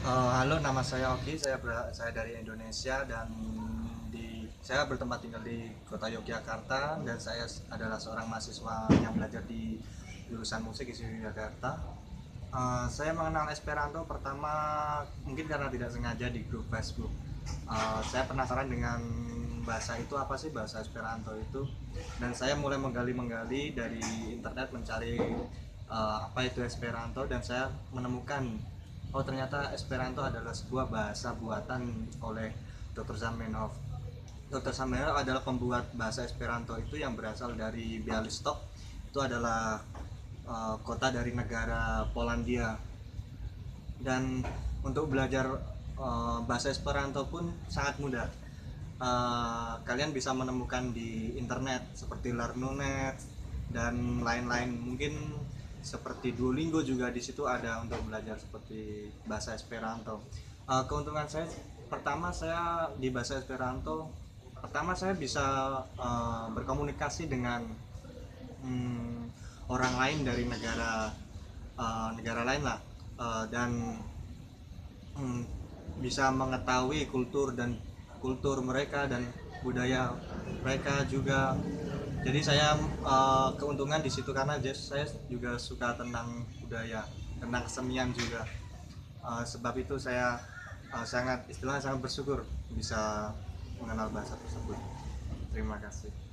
Halo, nama saya Oki. Saya dari Indonesia dan saya bertempat tinggal di kota Yogyakarta dan saya adalah seorang mahasiswa yang belajar di jurusan musik di Yogyakarta. Saya mengenal Esperanto pertama mungkin karena tidak sengaja di grup Facebook. Saya penasaran dengan bahasa itu, apa sih bahasa Esperanto itu, dan saya mulai menggali dari internet mencari apa itu Esperanto, dan saya menemukan oh ternyata Esperanto adalah sebuah bahasa buatan oleh Dr. Zamenhof. Dr. Zamenhof adalah pembuat bahasa Esperanto itu yang berasal dari Bialystok. Itu adalah kota dari negara Polandia. Dan untuk belajar bahasa Esperanto pun sangat mudah. Kalian bisa menemukan di internet seperti Lernunet dan lain-lain. Mungkin seperti Duolingo juga di situ ada untuk belajar seperti bahasa Esperanto. Keuntungan saya pertama, saya di bahasa Esperanto pertama saya bisa berkomunikasi dengan hmm, orang lain dari negara lain lah. Dan hmm, bisa mengetahui kultur mereka dan budaya mereka juga. Jadi saya keuntungan di situ karena saya juga suka tentang budaya, tentang kesenian juga. Sebab itu saya sangat bersyukur bisa mengenal bahasa tersebut. Terima kasih.